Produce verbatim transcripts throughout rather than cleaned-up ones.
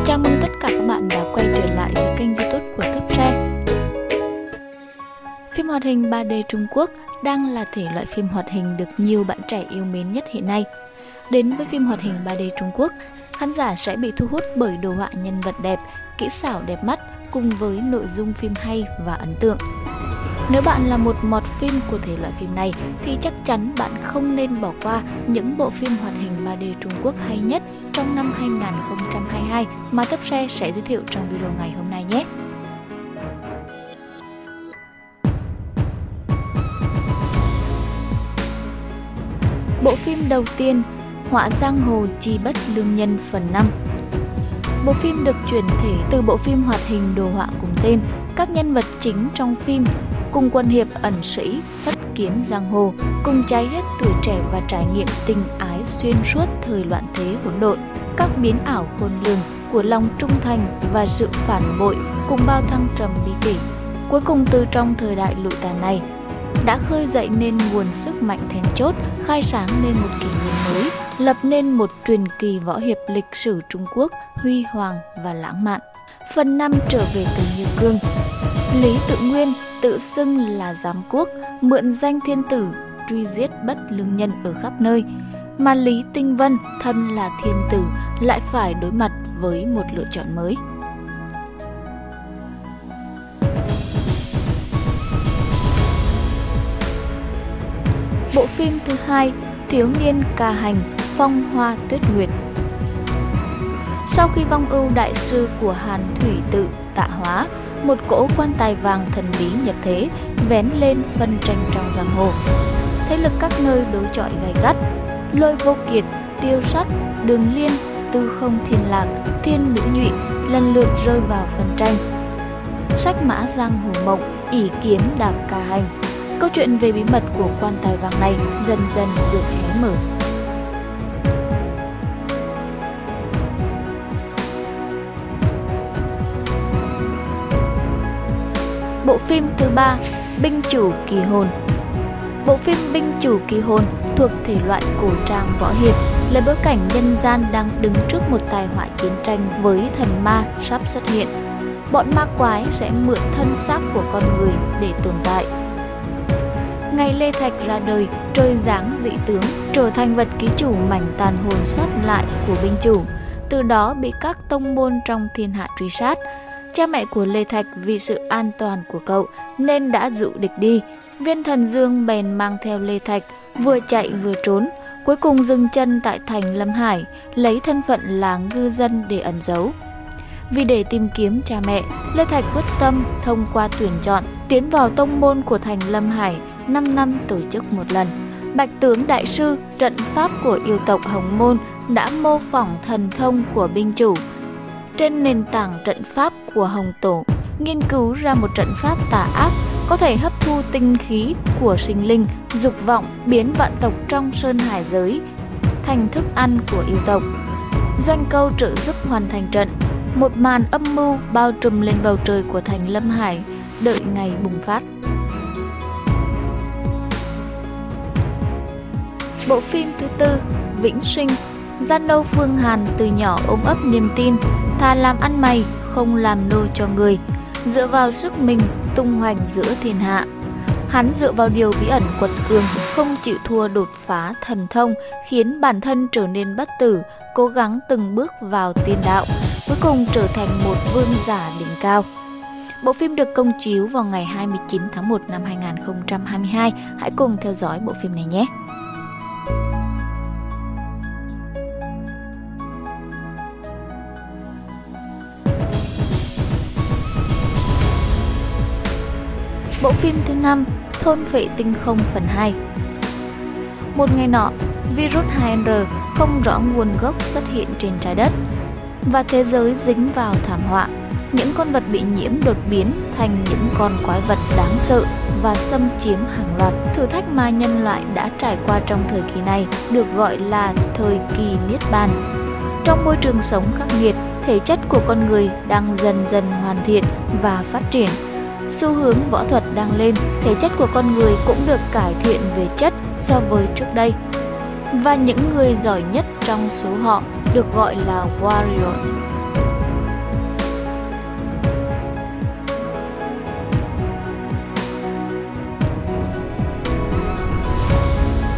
Chào mừng tất cả các bạn đã quay trở lại với kênh YouTube của Top Share. Phim hoạt hình ba D Trung Quốc đang là thể loại phim hoạt hình được nhiều bạn trẻ yêu mến nhất hiện nay. Đến với phim hoạt hình ba D Trung Quốc, khán giả sẽ bị thu hút bởi đồ họa nhân vật đẹp, kỹ xảo đẹp mắt cùng với nội dung phim hay và ấn tượng. Nếu bạn là một mọt phim của thể loại phim này thì chắc chắn bạn không nên bỏ qua những bộ phim hoạt hình ba D Trung Quốc hay nhất trong năm hai nghìn không trăm hai mươi hai mà Top Share sẽ giới thiệu trong video ngày hôm nay nhé. Bộ phim đầu tiên, Họa Giang Hồ Chi Bất Lương Nhân phần năm. Bộ phim được chuyển thể từ bộ phim hoạt hình đồ họa cùng tên. Các nhân vật chính trong phim cùng quân hiệp ẩn sĩ, phất kiếm giang hồ, cùng cháy hết tuổi trẻ và trải nghiệm tình ái xuyên suốt thời loạn thế hỗn độn, các biến ảo khôn lường của lòng trung thành và sự phản bội cùng bao thăng trầm bi kịch. Cuối cùng từ trong thời đại lụi tàn này đã khơi dậy nên nguồn sức mạnh then chốt, khai sáng nên một kỷ nguyên mới, lập nên một truyền kỳ võ hiệp lịch sử Trung Quốc huy hoàng và lãng mạn. Phần năm trở về từ Như Cương. Lý Tự Nguyên tự xưng là giám quốc, mượn danh thiên tử truy giết bất lương nhân ở khắp nơi, mà Lý Tinh Vân thân là thiên tử lại phải đối mặt với một lựa chọn mới. Bộ phim thứ hai, Thiếu niên ca hành Phong Hoa Tuyết Nguyệt. Sau khi vong ưu đại sư của Hàn Thủy Tự tạ hóa, một cỗ quan tài vàng thần bí nhập thế, vén lên phân tranh trong giang hồ. Thế lực các nơi đối chọi gay gắt, Lôi Vô Kiệt, Tiêu Sắt, Đường Liên, Tư Không Thiên Lạc, Thiên Nữ Nhụy lần lượt rơi vào phân tranh. Sách mã giang hồ mộng, ỷ kiếm đạp ca hành. Câu chuyện về bí mật của quan tài vàng này dần dần được hé mở. Bộ phim thứ ba, Binh Chủ Kỳ Hồn. Bộ phim Binh Chủ Kỳ Hồn thuộc thể loại cổ trang võ hiệp, lấy bối cảnh nhân gian đang đứng trước một tai họa chiến tranh với thần ma sắp xuất hiện. Bọn ma quái sẽ mượn thân xác của con người để tồn tại. Ngày Lê Thạch ra đời, trời giáng dị tướng, trở thành vật ký chủ mảnh tàn hồn sót lại của binh chủ, từ đó bị các tông môn trong thiên hạ truy sát. Cha mẹ của Lê Thạch vì sự an toàn của cậu nên đã dụ địch đi. Viên Thần Dương bèn mang theo Lê Thạch, vừa chạy vừa trốn, cuối cùng dừng chân tại thành Lâm Hải, lấy thân phận là ngư dân để ẩn giấu. Vì để tìm kiếm cha mẹ, Lê Thạch quyết tâm thông qua tuyển chọn tiến vào tông môn của thành Lâm Hải, năm năm tổ chức một lần. Bạch Tướng Đại Sư, trận pháp của yêu tộc Hồng Môn đã mô phỏng thần thông của binh chủ. Trên nền tảng trận pháp của Hồng Tổ, nghiên cứu ra một trận pháp tà ác có thể hấp thu tinh khí của sinh linh, dục vọng, biến vạn tộc trong sơn hải giới thành thức ăn của yêu tộc. Doanh Câu trợ giúp hoàn thành trận. Một màn âm mưu bao trùm lên bầu trời của thành Lâm Hải, đợi ngày bùng phát. Bộ phim thứ tư, Vĩnh Sinh. Gian Nâu Phương Hàn từ nhỏ ôm ấp niềm tin, thà làm ăn mày, không làm nô cho người, dựa vào sức mình tung hoành giữa thiên hạ. Hắn dựa vào điều bí ẩn quật cường, không chịu thua đột phá thần thông, khiến bản thân trở nên bất tử, cố gắng từng bước vào tiên đạo, cuối cùng trở thành một vương giả đỉnh cao. Bộ phim được công chiếu vào ngày hai mươi chín tháng một năm hai nghìn không trăm hai mươi hai. Hãy cùng theo dõi bộ phim này nhé! Bộ phim thứ năm, Thôn Phệ Tinh Không phần hai. Một ngày nọ, virus hai N không rõ nguồn gốc xuất hiện trên trái đất và thế giới dính vào thảm họa. Những con vật bị nhiễm đột biến thành những con quái vật đáng sợ và xâm chiếm hàng loạt. Thử thách mà nhân loại đã trải qua trong thời kỳ này được gọi là thời kỳ Niết Bàn. Trong môi trường sống khắc nghiệt, thể chất của con người đang dần dần hoàn thiện và phát triển. Xu hướng võ thuật đang lên, thể chất của con người cũng được cải thiện về chất so với trước đây. Và những người giỏi nhất trong số họ được gọi là Warriors.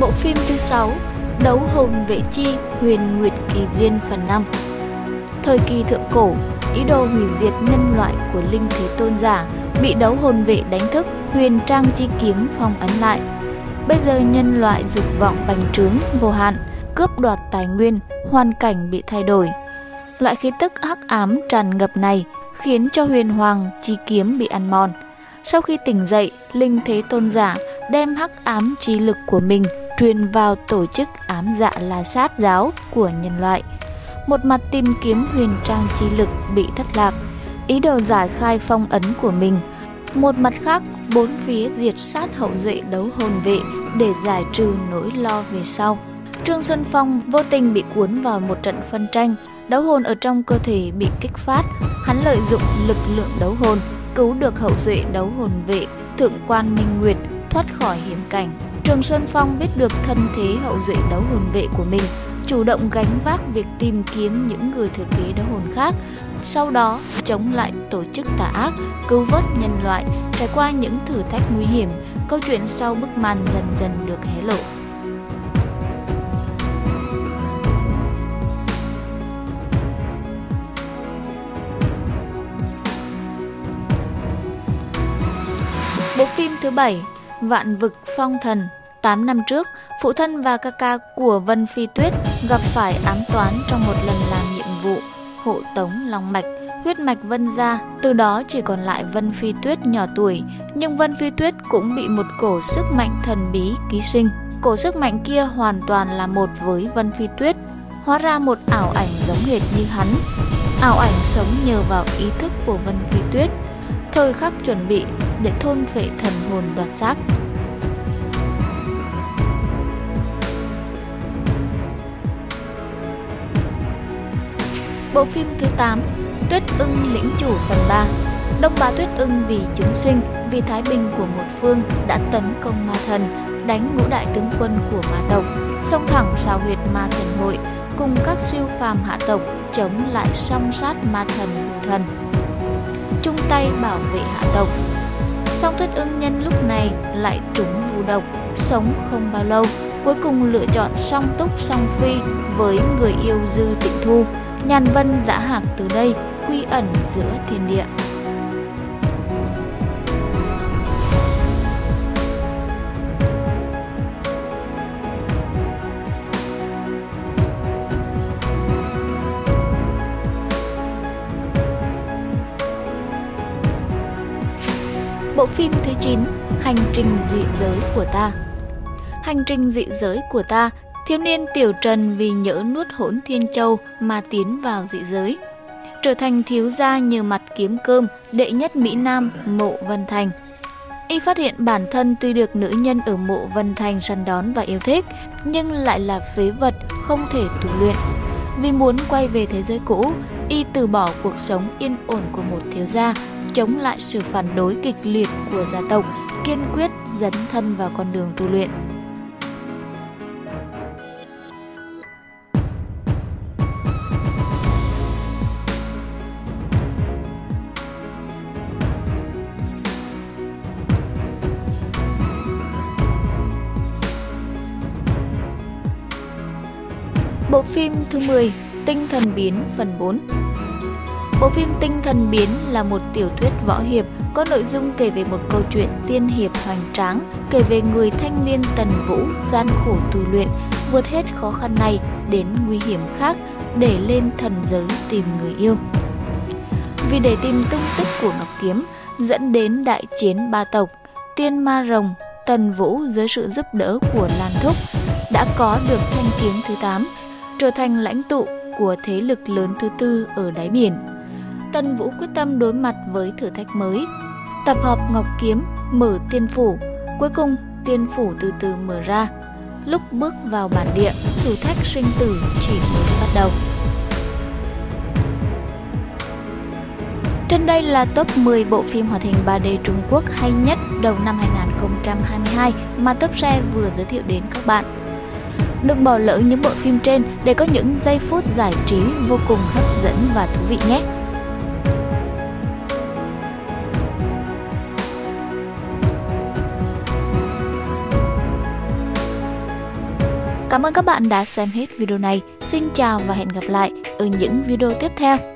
Bộ phim thứ sáu, Đấu hồn vệ chi, Huyền Nguyệt kỳ duyên phần năm. Thời kỳ thượng cổ, ý đồ hủy diệt nhân loại của Linh Thế Tôn giả bị đấu hồn vệ đánh thức, huyền trang chi kiếm phong ấn lại. Bây giờ nhân loại dục vọng bành trướng vô hạn, cướp đoạt tài nguyên, hoàn cảnh bị thay đổi. Loại khí tức hắc ám tràn ngập này khiến cho huyền hoàng chi kiếm bị ăn mòn. Sau khi tỉnh dậy, Linh Thế Tôn giả đem hắc ám chi lực của mình truyền vào tổ chức ám dạ La Sát giáo của nhân loại. Một mặt tìm kiếm huyền trang chi lực bị thất lạc, ý đồ giải khai phong ấn của mình. Một mặt khác, bốn phía diệt sát hậu duệ đấu hồn vệ để giải trừ nỗi lo về sau. Trương Xuân Phong vô tình bị cuốn vào một trận phân tranh, đấu hồn ở trong cơ thể bị kích phát. Hắn lợi dụng lực lượng đấu hồn cứu được hậu duệ đấu hồn vệ Thượng quan Minh Nguyệt thoát khỏi hiểm cảnh. Trương Xuân Phong biết được thân thế hậu duệ đấu hồn vệ của mình, chủ động gánh vác việc tìm kiếm những người thừa kế đấu hồn khác, sau đó chống lại tổ chức tà ác, cứu vớt nhân loại, trải qua những thử thách nguy hiểm. Câu chuyện sau bức màn dần dần được hé lộ. Bộ phim thứ bảy, Vạn vực phong thần. tám năm trước, phụ thân và ca ca của Vân Phi Tuyết gặp phải ám toán trong một lần làm nhiệm vụ hộ tống long mạch, huyết mạch Vân gia. Từ đó chỉ còn lại Vân Phi Tuyết nhỏ tuổi, nhưng Vân Phi Tuyết cũng bị một cổ sức mạnh thần bí ký sinh. Cổ sức mạnh kia hoàn toàn là một với Vân Phi Tuyết, hóa ra một ảo ảnh giống hệt như hắn. Ảo ảnh sống nhờ vào ý thức của Vân Phi Tuyết, thời khắc chuẩn bị để thôn phệ thần hồn đoạt xác. Bộ phim thứ tám, Tuyết ưng lĩnh chủ phần ba. Đông Bá Tuyết ưng vì chúng sinh, vì thái bình của một phương đã tấn công ma thần, đánh ngũ đại tướng quân của ma tộc, xông thẳng vào huyệt ma thần hội, cùng các siêu phàm hạ tộc chống lại song sát ma thần Vu Thần, chung tay bảo vệ hạ tộc. Song Tuyết ưng nhân lúc này lại trúng vu độc, sống không bao lâu, cuối cùng lựa chọn song túc song phi với người yêu Dư Tịnh Thu. Nhàn vân dã hạc từ đây quy ẩn giữa thiên địa. Bộ phim thứ chín, Hành trình dị giới của ta. Hành trình dị giới của ta, thiếu niên Tiểu Trần vì nhỡ nuốt hỗn thiên châu mà tiến vào dị giới, trở thành thiếu gia nhờ mặt kiếm cơm đệ nhất Mỹ Nam Mộ Vân Thành. Y phát hiện bản thân tuy được nữ nhân ở Mộ Vân Thành săn đón và yêu thích, nhưng lại là phế vật, không thể tu luyện. Vì muốn quay về thế giới cũ, Y từ bỏ cuộc sống yên ổn của một thiếu gia, chống lại sự phản đối kịch liệt của gia tộc, kiên quyết dấn thân vào con đường tu luyện. Bộ phim thứ mười, Tinh thần biến phần bốn. Bộ phim Tinh thần biến là một tiểu thuyết võ hiệp có nội dung kể về một câu chuyện tiên hiệp hoành tráng, kể về người thanh niên Tần Vũ gian khổ tu luyện, vượt hết khó khăn này đến nguy hiểm khác để lên thần giới tìm người yêu. Vì để tìm tung tích của Ngọc Kiếm, dẫn đến đại chiến ba tộc, Tiên Ma Rồng, Tần Vũ dưới sự giúp đỡ của Lan Thúc đã có được thanh kiếm thứ tám, trở thành lãnh tụ của thế lực lớn thứ tư ở đáy biển. Tần Vũ quyết tâm đối mặt với thử thách mới, tập hợp Ngọc Kiếm, mở tiên phủ. Cuối cùng, tiên phủ từ từ mở ra. Lúc bước vào bản địa, thử thách sinh tử chỉ mới bắt đầu. Trên đây là top mười bộ phim hoạt hình ba D Trung Quốc hay nhất đầu năm hai nghìn không trăm hai mươi hai mà Top Share vừa giới thiệu đến các bạn. Đừng bỏ lỡ những bộ phim trên để có những giây phút giải trí vô cùng hấp dẫn và thú vị nhé! Cảm ơn các bạn đã xem hết video này. Xin chào và hẹn gặp lại ở những video tiếp theo.